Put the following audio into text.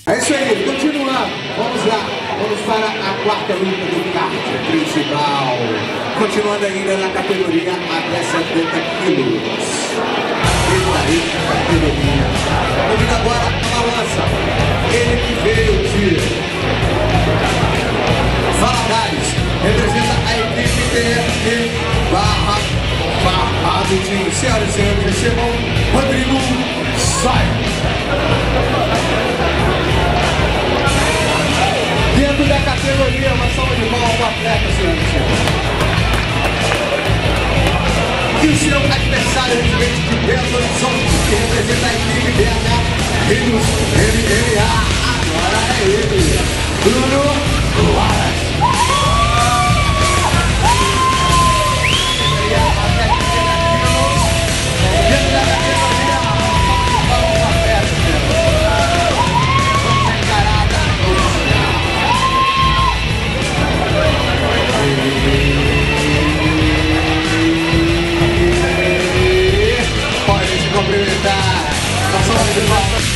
É isso aí, continuando. Vamos lá. Vamos para a quarta luta do card principal. Continuando ainda na categoria até 70 quilos. Eita, categoria. Convido agora a balança. Ele que veio de Valadares. Representa a equipe TFT Barra do time. Senhoras e senhores, recebam Rodrigo Saia. Dentro da categoria, uma salva de palmas ao atleta, senhoras e senhores. E o seu adversário, residente de Belo Horizonte, que representa a equipe BH Rios MMA. Agora é ele, Bruno Wallace. Dentro da categoria, uma salva de palmas ao atleta, senhoras e senhores. Vamos encarar a oficial. Pode se cumprimentar. Uma salva de palmas.